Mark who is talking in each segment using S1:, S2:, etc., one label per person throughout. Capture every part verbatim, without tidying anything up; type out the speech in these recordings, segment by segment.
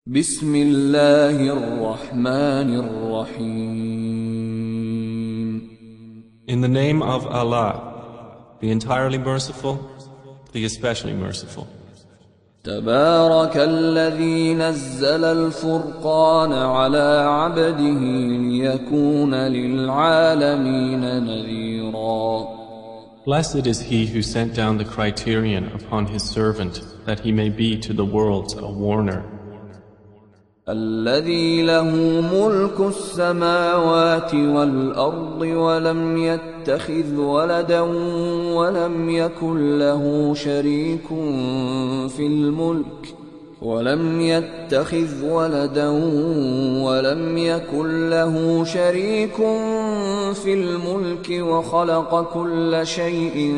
S1: بسم الله الرحمن الرحيم.
S2: In the name of Allah, the entirely merciful, the especially merciful.
S1: تبارك الذي نزل الفرقان على عبده ليكون للعالمين نذيرا.
S2: Blessed is he who sent down the criterion upon his servant, that he may be to the worlds a warner.
S1: الذي له ملك السماوات والأرض ولم يتخذ ولدا ولم يكن له شريك في الملك ولم يتخذ ولدا ولم يكن له شريك في الملك وخلق كل شيء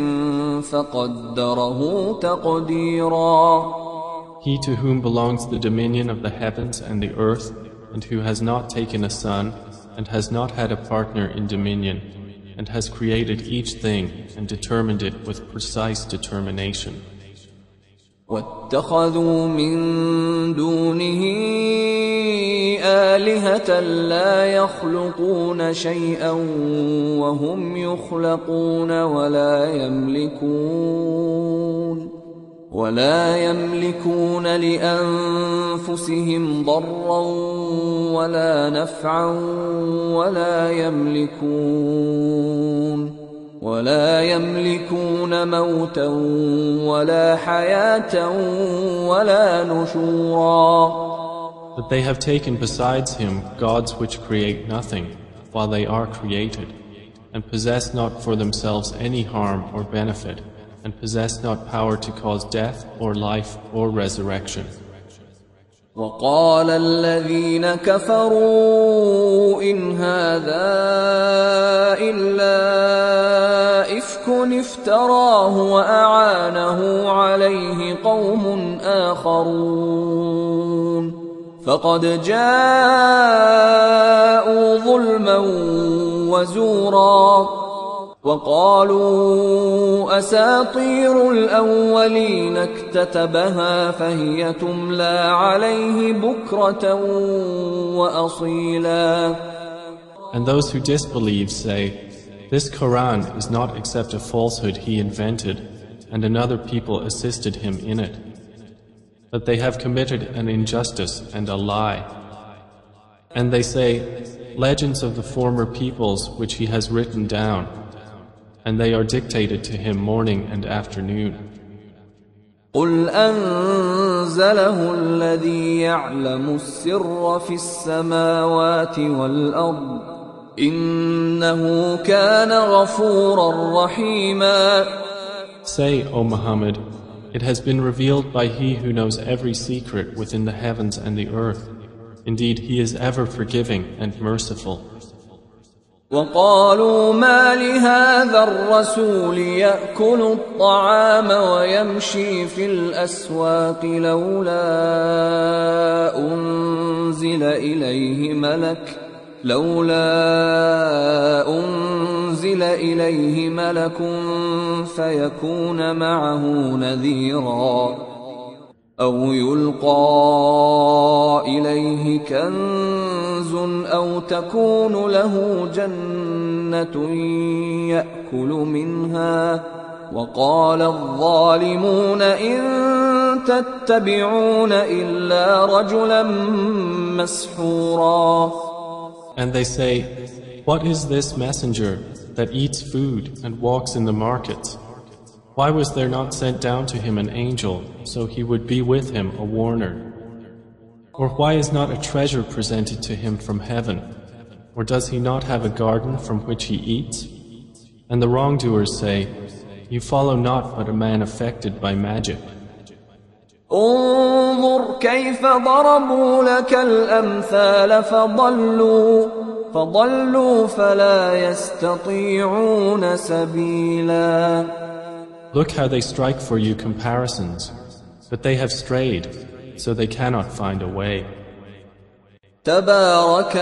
S1: فقدره تقديرا.
S2: He to whom belongs the dominion of the heavens and the earth, and who has not taken a son, and has not had a partner in dominion, and has created each thing and determined it with precise determination.
S1: وَاتَّخَذُوا مِن دُونِهِ آلِهَةً لَا يَخْلُقُونَ شَيْئًا وَهُمْ يُخْلَقُونَ وَلَا يَمْلِكُونَ ولا يملكون لأنفسهم ضرا ولا نفعا ولا يملكون ولا يملكون موتا ولا حياة ولا نشورا.
S2: But they have taken besides him gods which create nothing while they are created, and possess not for themselves any harm or benefit, and possess not power to cause death or life or resurrection.
S1: وقال الذين كفروا إن هذا إلا إفك افتراه وأعانه عليه قوم آخرون فقد جاءوا ظلما وزورا وقالوا أساطير الأولين اكتتبها فهي تملى عليه بكرة وأصيلا.
S2: And those who disbelieve say, this Qur'an is not except a falsehood he invented, and another people assisted him in it. But they have committed an injustice and a lie. And they say, legends of the former peoples which he has written down, and they are dictated to him morning and afternoon.
S1: قُلْ أَنزَلَهُ الَّذِي يَعْلَمُ السِّرَّ فِي السَّمَاوَاتِ وَالْأَرْضِ إِنَّهُ كَانَ غَفُورًا رَحِيمًا.
S2: Say, O Muhammad, it has been revealed by He who knows every secret within the heavens and the earth. Indeed, He is ever forgiving and merciful.
S1: وقالوا ما لهذا الرسول يأكل الطعام ويمشي في الأسواق لولا أنزل إليه ملك لولا أنزل إليه ملك فيكون معه نذيرا أو يلقى إليه كنز أو تكون له جنة يأكل منها وقال الظالمون إن تتبعون إلا رجلا مسحورا.
S2: And they say, what is this messenger that eats food and walks in the markets? Why was there not sent down to him an angel, so he would be with him a warner? Or why is not a treasure presented to him from heaven? Or does he not have a garden from which he eats? And the wrongdoers say, you follow not but a man affected by magic.
S1: انظر كيف ضربوا لك الأمثال فضلوا فضلوا فلا يستطيعون سبيلا.
S2: Look how they strike for you comparisons, but they have strayed, so they cannot find a way.
S1: تبارك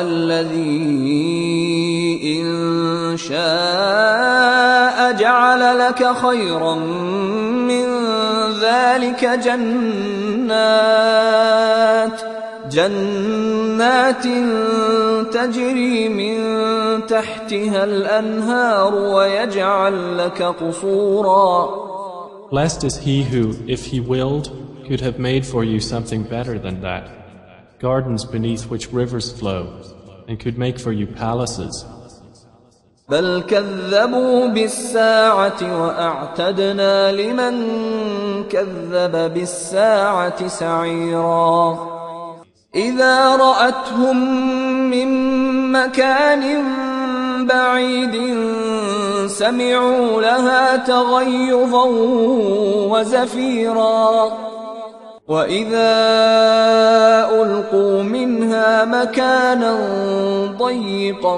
S1: الذي إن شاء جعل لك خيرا من ذلك جنات جنات تجري من تحتها الأنهار ويجعل لك قصورا.
S2: Blessed is he who, if he willed, could have made for you something better than that, gardens beneath which rivers flow, and could make for you palaces.
S1: بل كذبوا بالساعة وأعتدنا لمن كذب بالساعة سعيرا. إذا رأتهم من مكان بعيد سمعوا لها تغيظا وزفيرا. وإذا ألقوا منها مكانا ضيقا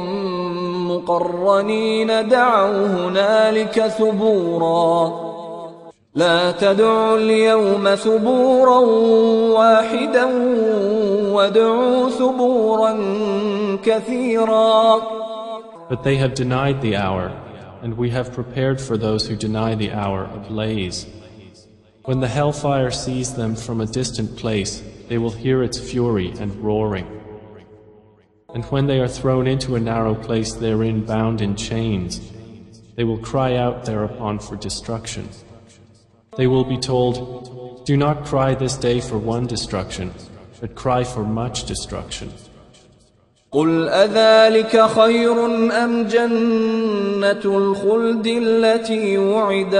S1: مقرنين دعوا هنالك ثبورا. لا تدعوا اليوم ثبورا واحدا وادعوا ثبورا كثيرا.
S2: But they have denied the hour, and we have prepared for those who deny the hour a blaze. When the hellfire sees them from a distant place, they will hear its fury and roaring. And when they are thrown into a narrow place therein bound in chains, they will cry out thereupon for destruction. They will be told, do not cry this day for one destruction, but cry for much destruction.
S1: قل أذلك خير أم جنة الخلد التي وعد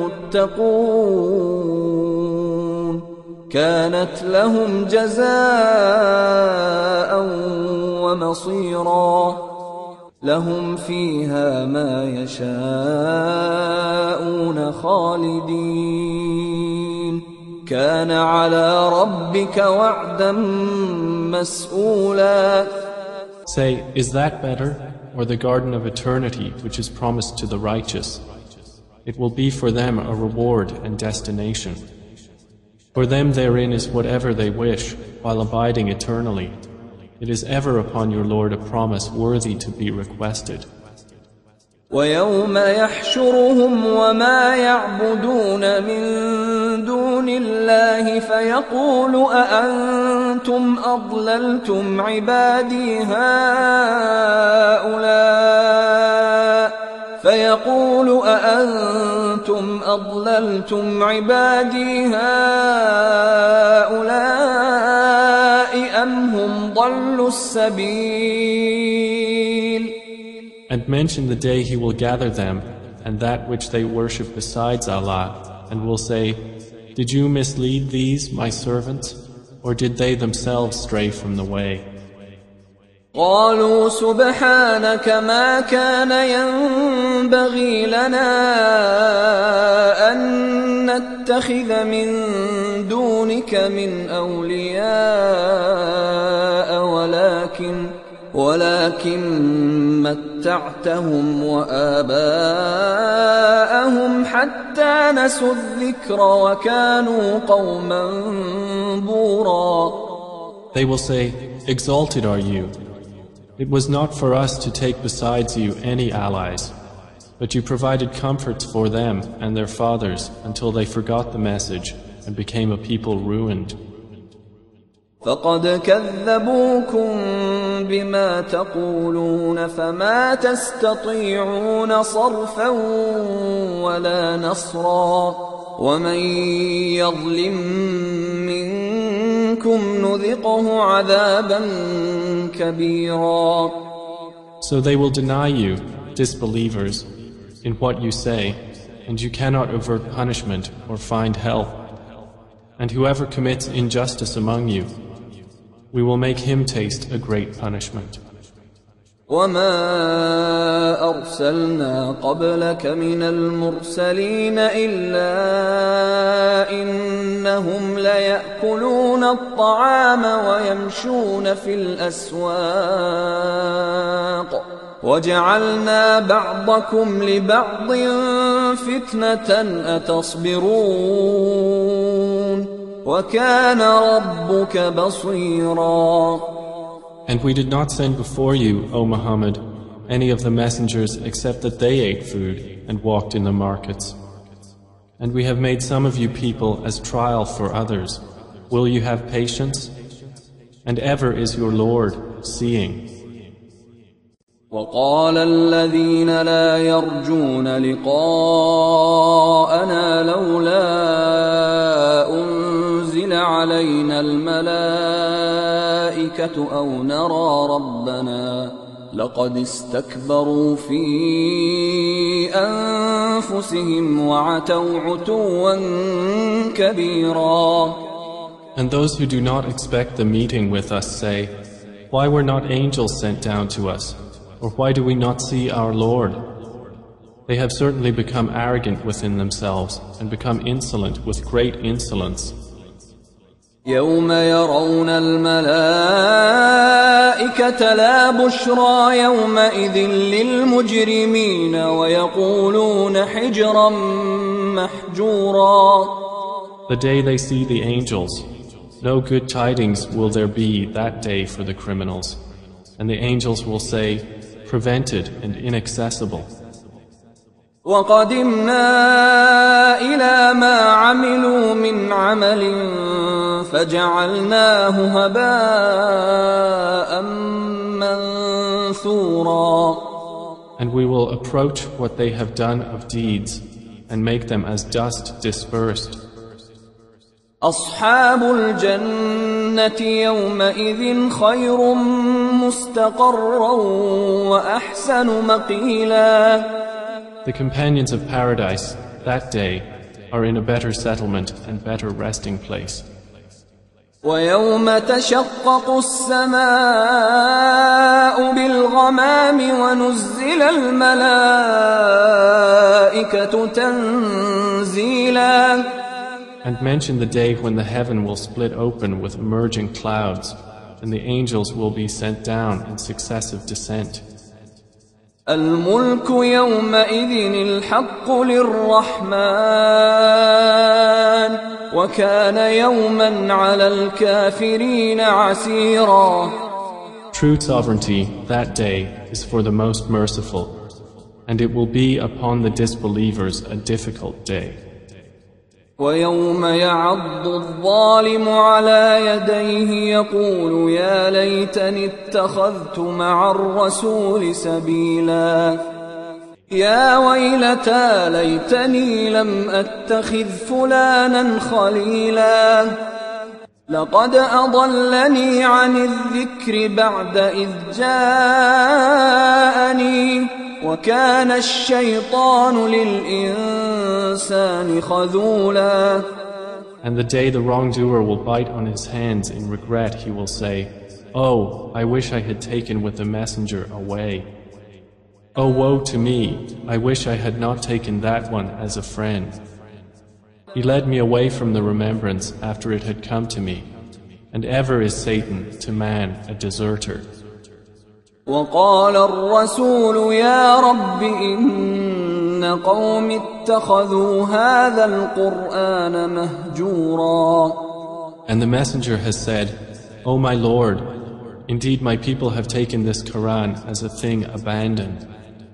S1: المتقون كانت لهم جزاء ومصيرا. لهم فيها ما يشاءون خالدين كان على ربك وعدا مسئولا.
S2: Say, is that better, or the garden of eternity which is promised to the righteous? It will be for them a reward and destination. For them therein is whatever they wish, while abiding eternally. It is ever upon your Lord a promise worthy to be requested.
S1: ويوم يحشرهم وما يعبدون من دون الله فيقول أأنتم أضللتم عبادي هؤلاء فيقول أأنتم أضللتم عبادي هؤلاء أم هم ضلوا السبيل.
S2: And mention the day he will gather them and that which they worship besides Allah, and will say, did you mislead these, my servants, or did they themselves stray from the way?
S1: قالوا سبحانك ما كان ينبغي لنا أن نتخذ من دونك من أولياء ولكن ولكن متعتهم وآباءهم حتى نسوا الذكر وكانوا قوما بورا.
S2: They will say, exalted are you. It was not for us to take besides you any allies, but you provided comforts for them and their fathers until they forgot the message and became a people ruined.
S1: فقد كذبوكم بما تقولون فما تستطيعون صرفا ولا نصرا ومن يظلم منكم نذقه عذابا كبيرا.
S2: So they will deny you, disbelievers, in what you say, and you cannot avert punishment or find help. And whoever commits injustice among you, we will make him taste a great punishment.
S1: وما أرسلنا قبلك من المرسلين إلا إنهم ليأكلون الطعام ويمشون في الأسواق وجعلنا بعضكم لبعض فتنة أتصبرون وَكَانَ رَبُّكَ بَصِيرًا.
S2: And we did not send before you, O Muhammad, any of the messengers except that they ate food and walked in the markets. And we have made some of you people as trial for others. Will you have patience? and ever is your Lord seeing.
S1: وقال الذين لا يرجون لقاءنا لولا أنزل علينا الملائكة أو نرى ربنا لقد استكبروا في أنفسهم وعتوا عتوا كبيرا.
S2: And those who do not expect the meeting with us say, why were not angels sent down to us? Or why do we not see our Lord? They have certainly become arrogant within themselves and become insolent with great insolence.
S1: يوم يرون الملائكة لا بشرى يومئذ للمجرمين ويقولون حجرا محجورا.
S2: The day they see the angels, no good tidings will there be that day for the criminals. And the angels will say, prevented and inaccessible.
S1: وَقَدِمْنَا إِلَى مَا عَمِلُوا مِنْ عَمَلٍ فَجَعَلْنَاهُ هَبَاءً مَنْثُورًا.
S2: And we will approach what they have done of deeds and make them as dust dispersed.
S1: أصحاب الجنة يومئذ خير مستقرا وأحسن مقيلا.
S2: The companions of paradise that day are in a better settlement and better resting place.
S1: ويوم تشقق السماء بالغمام ونزل الملائكة تنزيلا.
S2: And mention the day when the heaven will split open with emerging clouds, and the angels will be sent down in successive descent.
S1: الملك يومئذ الحق للرحمن وكان يوما على الكافرين عسيرا.
S2: True sovereignty that day is for the most merciful, and it will be upon the disbelievers a difficult day.
S1: ويوم يعض الظالم على يديه يقول يا ليتني اتخذت مع الرسول سبيلا. يا ويلتى ليتني لم أتخذ فلانا خليلا. لقد أضلني عن الذكر بعد إذ جاءني وكان الشيطان للإنسان خذولا.
S2: And the day the wrongdoer will bite on his hands in regret, he will say, Oh, I wish I had taken with the messenger away. Oh, woe to me, I wish I had not taken that one as a friend. He led me away from the remembrance after it had come to me, and ever is Satan to man a deserter.
S1: وقال الرسول يا رب إن قوم اتخذوا هذا القرآن مهجورا. And
S2: the messenger has said, O my Lord, indeed my people have taken this Qur'an as a thing abandoned.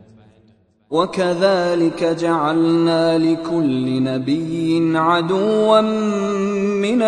S1: وكذلك جعلنا لكل نبي عدوا من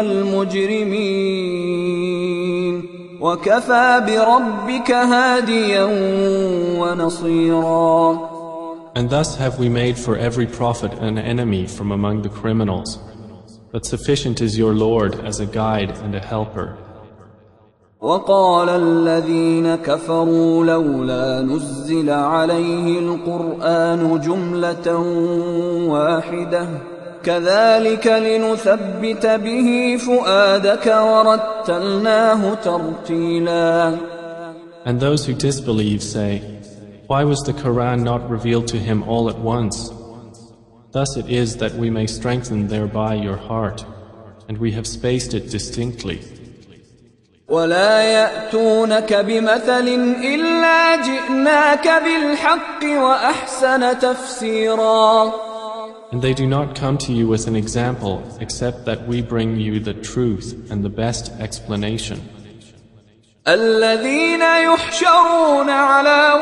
S1: المجرمين وكفى بربك هاديا ونصيرا.
S2: And thus have we made for every prophet an enemy from among the criminals. But sufficient is your Lord as a guide and a helper.
S1: وقال الذين كفروا لولا نزل عليه القرآن جملة واحدة كذلك لنثبت به فؤادك ورتلناه ترتيلا.
S2: And those who disbelieve say, why was the Qur'an not revealed to him all at once? Thus it is that we may strengthen thereby your heart, and we have spaced it distinctly.
S1: ولا يأتونك بمثل إلا جئناك بالحق وأحسن تفسيرا.
S2: And they do not come to you with an example except that we bring you the truth and the best explanation.
S1: الذين يحشرون على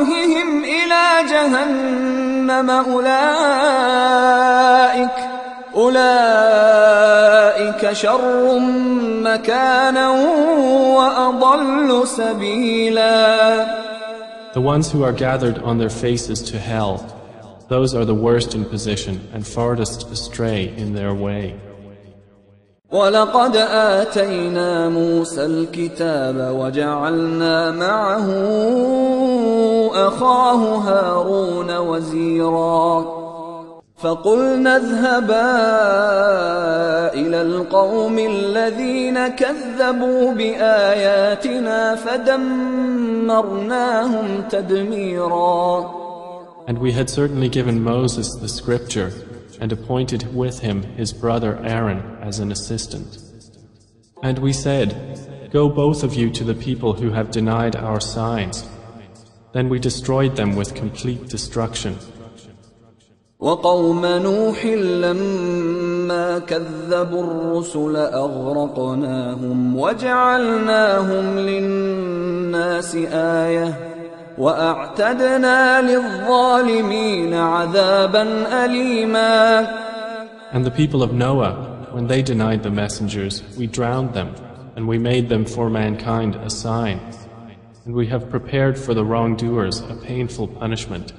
S1: وجوههم إلى جهنم أولئك أولئك شر مكانا وأضل سبيلا.
S2: The ones who are gathered on their faces to hell, those are the worst in position and farthest astray in their way.
S1: وَلَقَدْ آتَيْنَا مُوسَى الْكِتَابَ وَجَعَلْنَا مَعَهُ أَخَاهُ هَارُونَ وَزِيرًا فَقُلْنَا اذْهَبَا إِلَى الْقَوْمِ الَّذِينَ كَذَّبُوا بِآيَاتِنَا فَدَمَّرْنَاهُمْ تَدْمِيرًا.
S2: And we had certainly given Moses the scripture and appointed with him his brother Aaron as an assistant. And we said, "Go both of you to the people who have denied our signs." Then we destroyed them with complete destruction.
S1: وَقَوْمَ نُوحٍ لَمَّا كَذَّبُوا الرُّسُلَ أَغْرَقْنَاهُمْ وَجَعَلْنَاهُمْ لِلنَّاسِ آيَةً وَأَعْتَدْنَا لِلظَّالِمِينَ عَذَابًا أَلِيمًا.
S2: And the people of Noah, when they denied the messengers, we drowned them, and we made them for mankind a sign. And we have prepared for the wrongdoers a painful punishment.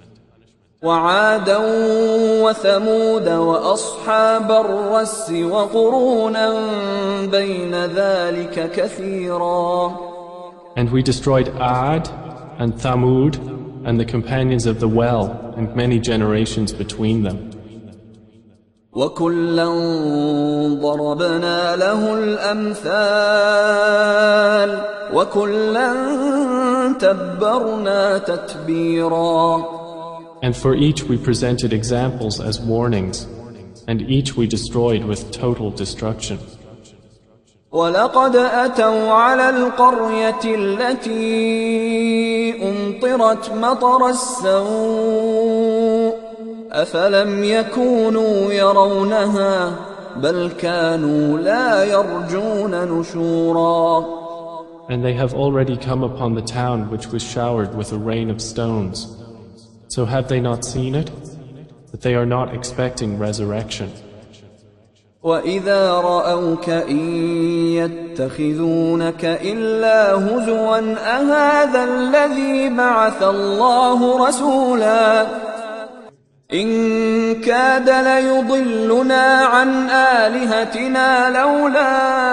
S1: وَعَادًا وَثَمُودَ وَأَصْحَابَ الرَّسِّ وَقُرُونًا بَيْنَ ذَلِكَ كَثِيرًا.
S2: And we destroyed Ad and Thamud and the companions of the well and many generations between them.
S1: وَكُلًّا ضَرَبْنَا لَهُ الْأَمْثَالَ وَكُلًّا تَبَّرْنَا تَتْبِيرًا.
S2: And for each we presented examples as warnings, and each we destroyed with total destruction.
S1: وَلَقَدْ أَتَوْا عَلَى الْقَرْيَةِ الَّتِي أُمْطِرَتْ مَطَرَ السَّوْءِ أَفَلَمْ يَكُونُوا يَرَوْنَهَا بَلْ كَانُوا لَا يَرْجُونَ نُشُورًا.
S2: And they have already come upon the town which was showered with a rain of stones. So have they not seen it? That they are not expecting resurrection.
S1: وَإِذَا رَأَوْكَ إِن يَتَّخِذُونَكَ إِلَّا هُزُوًا أَهَذَا الَّذِي بَعَثَ اللَّهُ رَسُولًا إِن كَادَ لَيُضِلُّنَا عَنْ آلِهَتِنَا لَوْلَا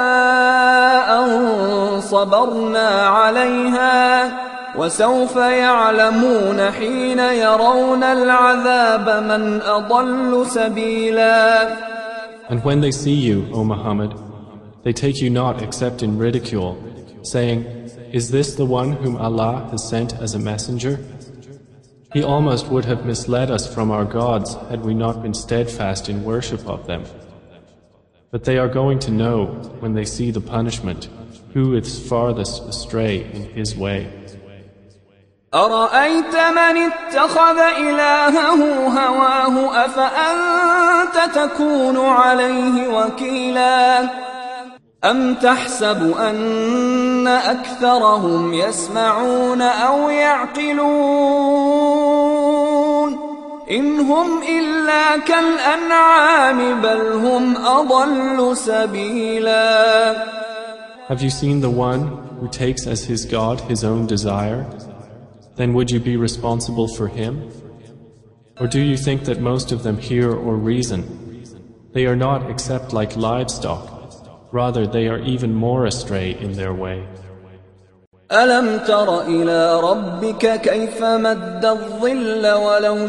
S1: أَن صَبَرْنَا عَلَيْهَا وَسَوْفَ يَعْلَمُونَ حِينَ يَرَوْنَ الْعَذَابَ مَنْ أَضَلُّ سَبِيلًا.
S2: And when they see you, O Muhammad, they take you not except in ridicule, saying, "Is this the one whom Allah has sent as a messenger? He almost would have misled us from our gods had we not been steadfast in worship of them." But they are going to know, when they see the punishment, who is farthest astray in his way.
S1: أَرَأَيْتَ مَنِ اتَّخَذَ إِلَٰهَهُ هَوَاهُ أَفَأَنتَ تَكُونُ عَلَيْهِ وَكِيلًا أَمْ تَحْسَبُ أَنَّ أَكْثَرَهُمْ يَسْمَعُونَ أَوْ يَعْقِلُونَ إِنْ هُمْ إِلَّا كَالْأَنْعَامِ بَلْ هُمْ أَضَلُّ سَبِيلًا.
S2: Have you seen the one who takes as his God his own desire? Then would you be responsible for him? Or do you think that most of them hear or reason? They are not except like livestock. Rather, they are even more astray in their way.
S1: أَلَمْ تَرَ إِلَى رَبِّكَ كَيْفَ مَدَّ الظِّلَّ وَلَوْ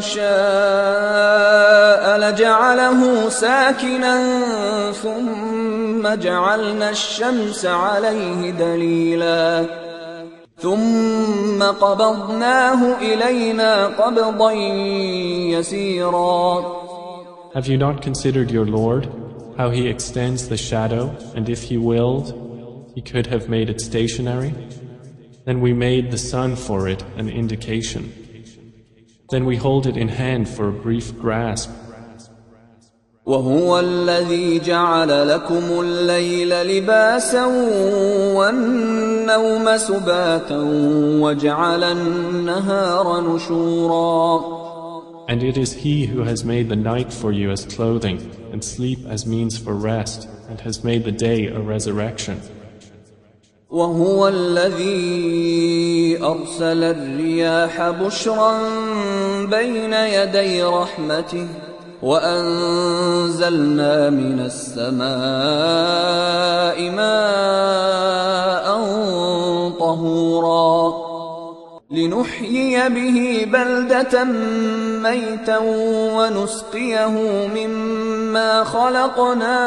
S1: شَاءَ لَجَعَلَهُ سَاكِنًا ثُمَّ جَعَلْنَا الشَّمْسَ عَلَيْهِ دَلِيلًا ثُمَّ قَبَضْنَاهُ إِلَيْنَا قَبْضًا يَسِيرًا.
S2: Have you not considered your Lord, how He extends the shadow, and if He willed, He could have made it stationary? Then we made the sun for it an indication. Then we hold it in hand for a brief grasp.
S1: وَهُوَ الَّذِي جَعَلَ لَكُمُ اللَّيْلَ لِبَاسًا وَالنَّوْمَ سُبَاتًا وَجَعَلَ النَّهَارَ نُشُورًا.
S2: And it is He who has made the night for you as clothing, and sleep as means for rest, and has made the day a resurrection.
S1: وهو الذي أرسل الرياح بشرا بين يدي رحمته وأنزلنا من السماء ماء طهورا لنحيي به بلدة ميتا ونسقيه مما خلقنا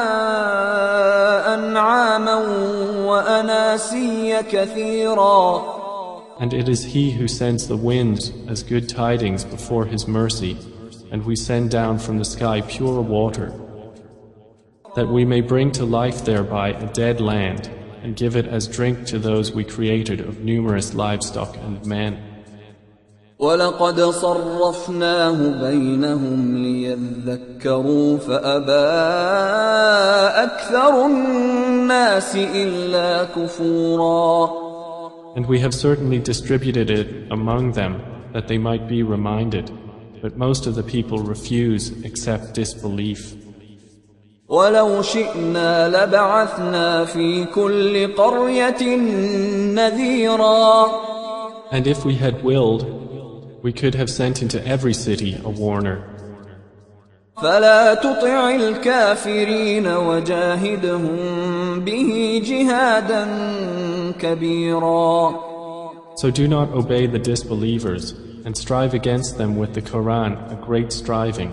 S1: أنعاما وأناسيا كثيرا.
S2: And it is He who sends the winds as good tidings before His mercy, and we send down from the sky pure water, that we may bring to life thereby a dead land, and give it as drink to those we created of numerous livestock and men.
S1: وَلَقَدْ صَرَّفْنَاهُ بَيْنَهُمْ لِيَذَّكَّرُوا فَأَبَى أَكْثَرُ النَّاسِ إِلَّا كُفُورًا.
S2: And we have certainly distributed it among them that they might be reminded, but most of the people refuse except disbelief.
S1: وَلَوْ شِئْنَا لَبَعَثْنَا فِي كُلِّ قَرْيَةٍ نَذِيرًا.
S2: And if we had willed, we could have sent into every city a warner.
S1: فَلَا تُطِعِ الْكَافِرِينَ وَجَاهِدْهُمْ بِهِ جِهَادًا كَبِيرًا.
S2: So do not obey the disbelievers, and strive against them with the Qur'an a great striving.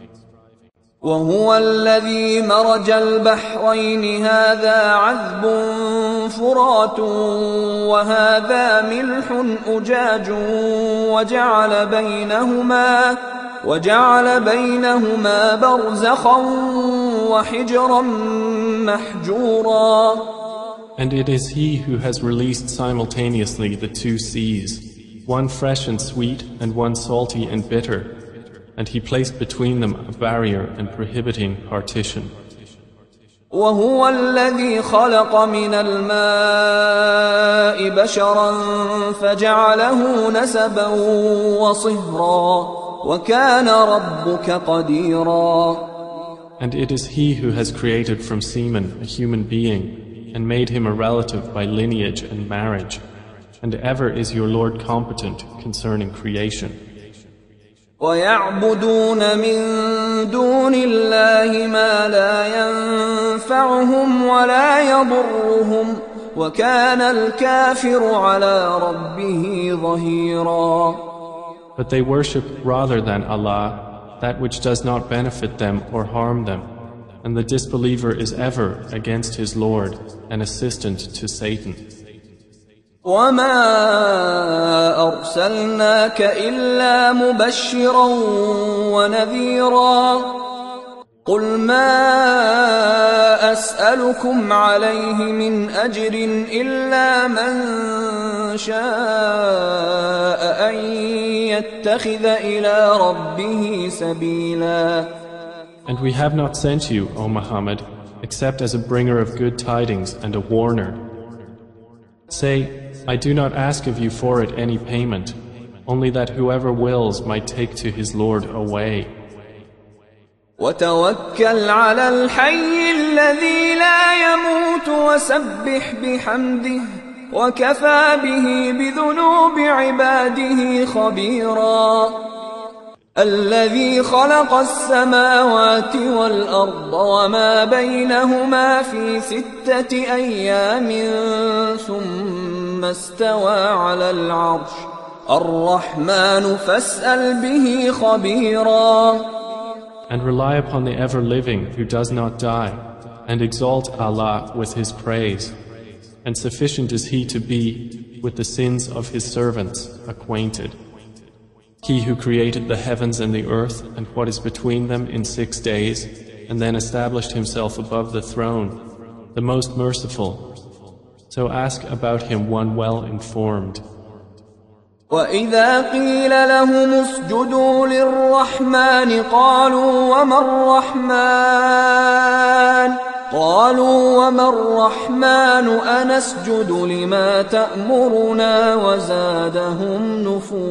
S1: وهو الذي مرج البحرين هذا عذب فرات وهذا ملح أجاج وجعل بينهما وجعل بينهما برزخا وحجرا محجورا.
S2: And it is He who has released simultaneously the two seas, one fresh and sweet and one salty and bitter. And He placed between them a barrier and prohibiting partition.
S1: وهو الذي خلق من الماء بشرا فجعله نسبا وصهرا وكان ربك قديرا.
S2: And it is He who has created from semen a human being and made him a relative by lineage and marriage. And ever is your Lord competent concerning creation.
S1: وَيَعْبُدُونَ مِن دُونِ اللَّهِ مَا لَا يَنفَعُهُمْ وَلَا يَضُرُّهُمْ وَكَانَ الْكَافِرُ عَلَى رَبِّهِ ظَهِيرًا.
S2: But they worship rather than Allah that which does not benefit them or harm them, and the disbeliever is ever against his Lord, an assistant to Satan.
S1: وَمَا أَرْسَلْنَاكَ إِلَّا مُبَشِّرًا وَنَذِيرًا قُلْ مَا أَسْأَلُكُمْ عَلَيْهِ مِنْ أَجْرٍ إِلَّا مَنْ شَاءَ أَنْ يَتَّخِذَ إِلَى رَبِّهِ سَبِيلًا.
S2: And we have not sent you, O Muhammad, except as a bringer of good tidings and a warner. Say, I do not ask of you for it any payment, only that whoever wills might take to his Lord a way.
S1: وَتَوَكَّلْ عَلَى الْحَيِّ الَّذِي لَا يَمُوتُ وَسَبِّحْ بِحَمْدِهِ وَكَفَى بِهِ بِذُنُوبِ عِبَادِهِ خَبِيرًا. الَّذِي خَلَقَ السَّمَاوَاتِ وَالْأَرْضَ وَمَا بَيْنَهُمَا فِي سِتَّةِ أَيَّامٍ ثُمَّ اسْتَوَى عَلَى الْعَرْشِ الرَّحْمَنُ فَاسْأَلْ بِهِ خَبِيرًا.
S2: And rely upon the ever-living who does not die, and exalt Allah with His praise. And sufficient is He to be, with the sins of His servants, acquainted. He who created the heavens and the earth and what is between them in six days, and then established Himself above the throne, the most merciful. So ask about Him one well informed.
S1: وَإِذَا قِيلَ لَهُمُ اسْجُدُوا لِلرَّحْمَنِ قَالُوا وَمَا الرَّحْمَنُ قَالُوا وَمَا الرَّحْمَنُ أَنَسْجُدُ لِمَا تَأْمُرُنَا وَزَادَهُمْ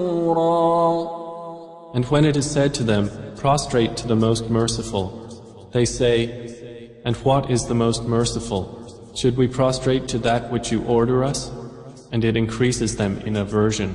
S1: نُفُورًا.
S2: And when it is said to them, prostrate to the most merciful, They say, and what is the most merciful? Should we prostrate to that which you order us? And it increases them in aversion.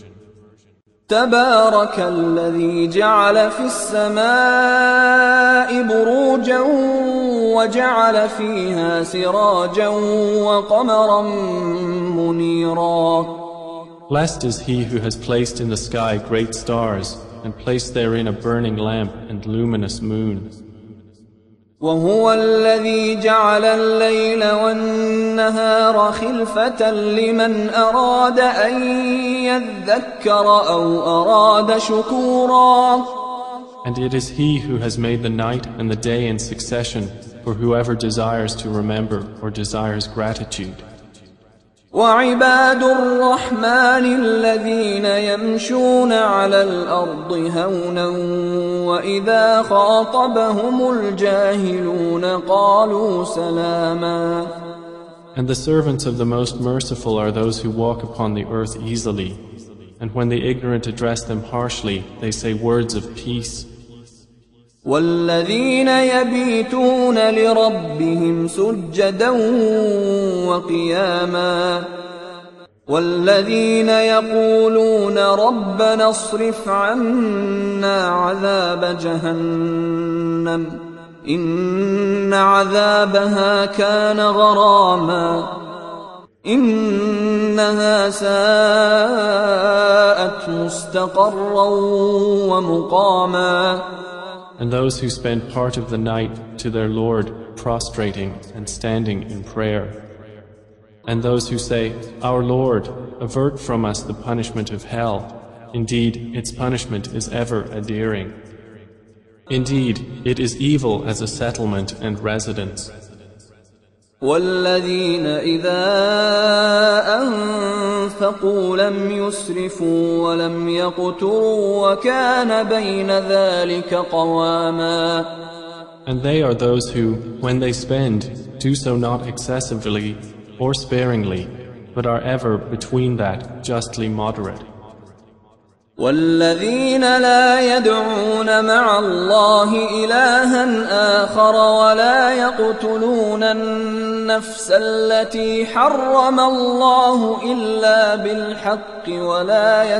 S1: تبارك الذي جعل في السماء بروجا وجعل فيها سراجا وقمرا منيرا.
S2: Blessed is he who has placed in the sky great stars and placed therein a burning lamp and luminous moon.
S1: وهو الذي جعل الليل والنهار خلفة لمن أراد أن يذكر أو أراد شكورا.
S2: And it is he who has made the night and the day in succession for whoever desires to remember or desires gratitude.
S1: وعباد الرحمن الذين يمشون على الأرض هونا وإذا خاطبهم الجاهلون قالوا سلاما.
S2: And the servants of the Most Merciful are those who walk upon the earth easily, and when the ignorant address them harshly, they say words of peace.
S1: والذين يبيتون لربهم سجدا وقياما والذين يقولون ربنا اصرف عنا عذاب جهنم إن عذابها كان غراما إنها ساءت مستقرا ومقاما.
S2: And those who spend part of the night to their Lord prostrating and standing in prayer. And those who say, Our Lord, avert from us the punishment of hell. Indeed, its punishment is ever adhering. Indeed, it is evil as a settlement and residence.
S1: والذين إذا أنفقوا لم يسرفوا ولم يقتروا وكان بين ذلك قواما.
S2: And they are those who, when they spend, do so not excessively or sparingly, but are ever between that, justly moderate.
S1: والذين لا يدعون مع الله إلها آخر ولا يقتلون النفس التي حرم الله إلا بالحق ولا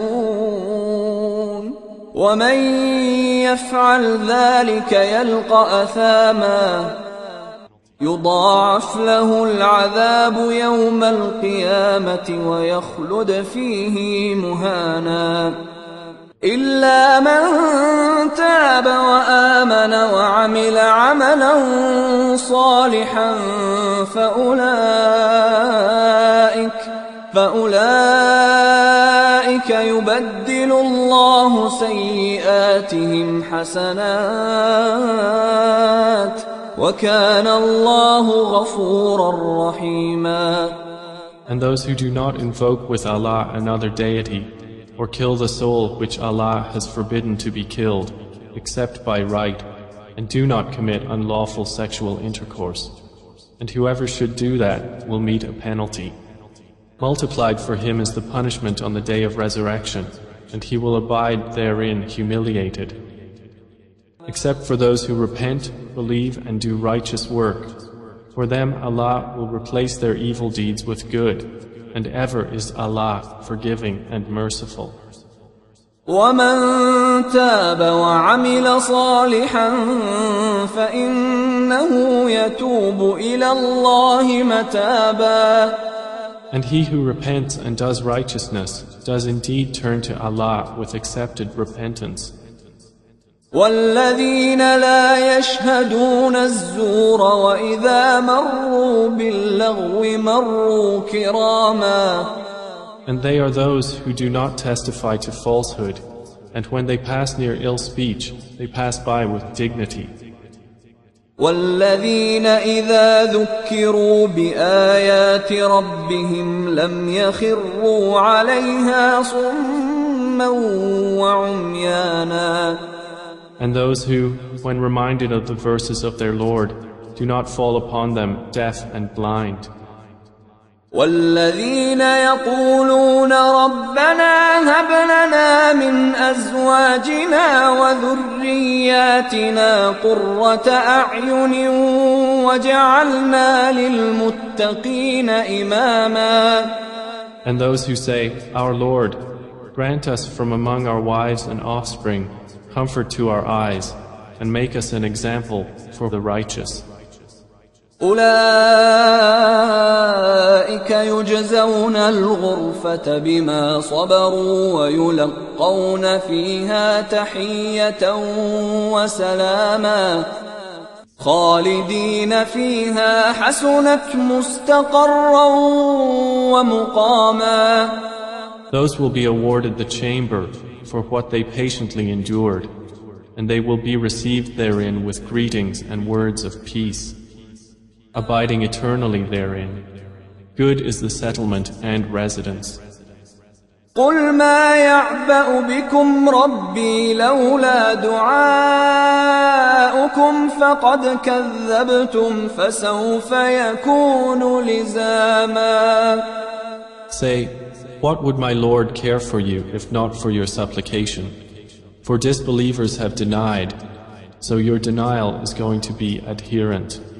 S1: يزنون ومن يفعل ذلك يلقى أثاما يضاعف له العذاب يوم القيامة ويخلد فيه مهانا إلا من تاب وآمن وعمل عملا صالحا فأولئك فأولئك يبدل الله سيئاتهم حسنات وَكَانَ اللَّهُ غَفُورًا رَحِيمًا.
S2: And those who do not invoke with Allah another deity, or kill the soul which Allah has forbidden to be killed, except by right, and do not commit unlawful sexual intercourse. And whoever should do that will meet a penalty. Multiplied for him is the punishment on the day of resurrection, and he will abide therein humiliated. Except for those who repent, believe and do righteous work. For them Allah will replace their evil deeds with good, and ever is Allah forgiving and merciful.
S1: وَمَن تَابَ وَعَمِلَ صَالِحًا فَإِنَّهُ يَتُوبُ إِلَى اللَّهِ مَتَابًا.
S2: And he who repents and does righteousness does indeed turn to Allah with accepted repentance.
S1: والذين لا يشهدون الزور وإذا مروا باللغو مروا كراما.
S2: And they are those who do not testify to falsehood, and when they pass near ill speech, they pass by with dignity.
S1: والذين إذا ذكروا بآيات ربهم لم يخروا عليها صما وعميانا.
S2: And those who, when reminded of the verses of their Lord, do not fall upon them deaf and blind.
S1: والذين يقولون ربنا هب لنا من أزواجنا وذرياتنا قرة أعين وجعلنا للمتقين إماما.
S2: And those who say, Our Lord, grant us from among our wives and offspring comfort to our eyes, and make us an example for the righteous.
S1: أولئك يجزون الغرفة بما صبروا ويلقون فيها تحية وسلاما خالدين فيها حسنت مستقرا ومقاما.
S2: Those will be awarded the chamber for what they patiently endured, and they will be received therein with greetings and words of peace, abiding eternally therein. Good is the settlement and residence.
S1: قل ما يعبأ بكم ربي لولا دعاؤكم فقد كذبتم فسوف يكون لزاما.
S2: Say, what would my Lord care for you if not for your supplication? For disbelievers have denied, so your denial is going to be adherent.